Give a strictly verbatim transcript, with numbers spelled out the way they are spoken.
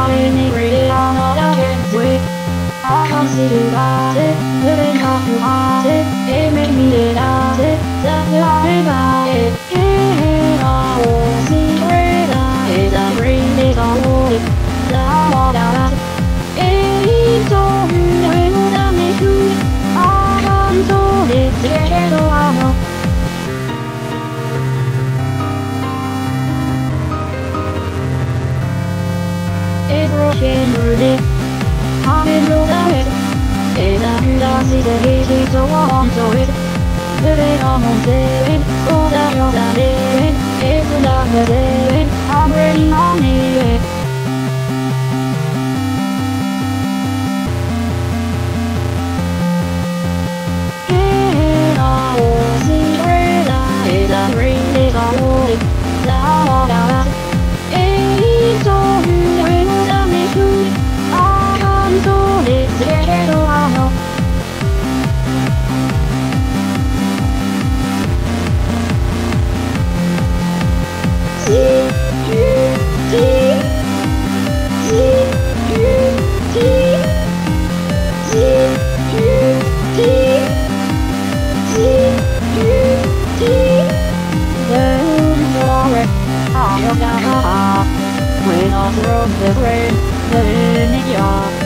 integrated on all the kids with. I can't see you got it, living how you want it. It made me without it, that's what I got it. In a whole secret, it's a dream, it's a world. That's all about it. It's all you will tell me to. I can't hold it together, so I know. It's broken, really. I'm in road ahead. It's a huge city, it's easy to walk to it. Living on home saving, so that you're not living. It's a dark living, I'm ready on it. In a whole secret, it's a dream, it's a world. That's all about it. It's all you will tell me to. I can't hold it together, so I know. C U T C U T C U T C U T Then for it, I'm gonna when I throw the rain, then you're